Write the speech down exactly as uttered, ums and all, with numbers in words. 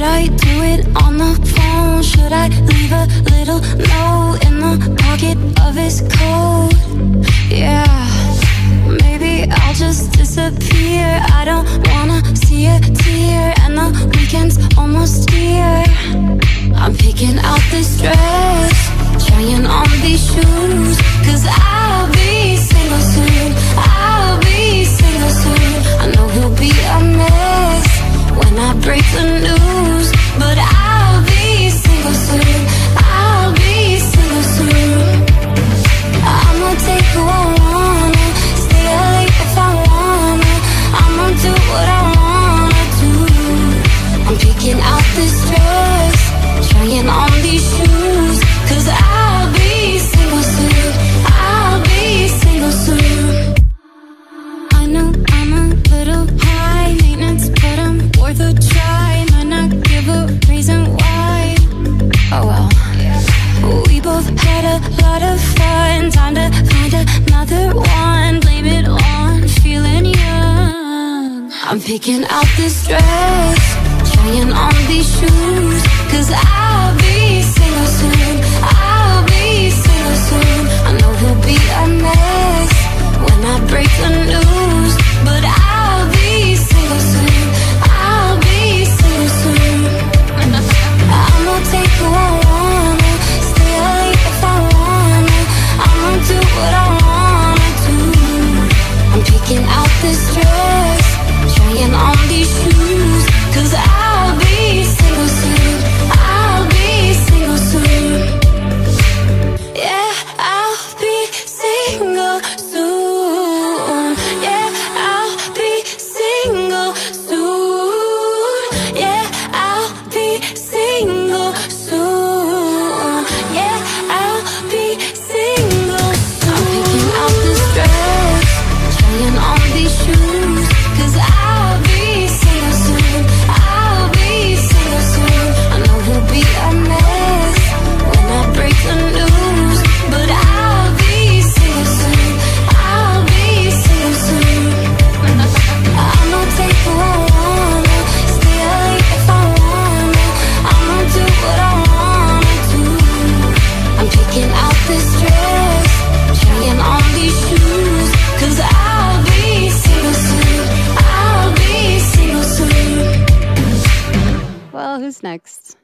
I do it on the phone? Should I leave a little note in the pocket of his coat? Yeah, maybe I'll just disappear. I don't wanna see a tear, and the weekend's almost here. I'm picking out this dress, trying on these shoes, cause I'll be single soon. I'll be single soon. I know he'll be a mess when I break the news, but I'll be single soon. I'll be single soon. I'ma take who I wanna, stay up late if I wanna. I'ma do what I wanna do. I'm picking out this dress, trying on these shoes, cause I'll be single soon. I'll be single soon. I know I'm a little high maintenance, but I'm worth a try. Might not give a reason why. Oh well. We both had a lot of fun. Time to find another one. Blame it on feeling young. I'm picking out this dress, trying on these shoes, cause I'll be single soon. I'll be single soon. I know he'll be a mess when I break the news, but I'll be single soon. I'll be single soon. I'ma take who I wanna, stay up late if I wanna. I'ma do what I wanna do. I'm picking out this dress, trying on these shoes, cause I'll be single soon. I'll be single soon. Yeah, I'll be single soon. Yeah, I'll be single soon. Yeah, I'll be single soon. Yeah, I'll be single soon. I'm picking out this dress, trying on these shoes, cause I'll be single soon. I'll be single soon. I know he'll be a mess when I break the news, but I'll be single soon. I'll be single soon. I'ma take who I wanna, stay up late if I wanna. I'ma do what I wanna do. I'm picking out this dress, trying on these shoes, cause I'll be single soon. I'll be single soon. Well, who's next?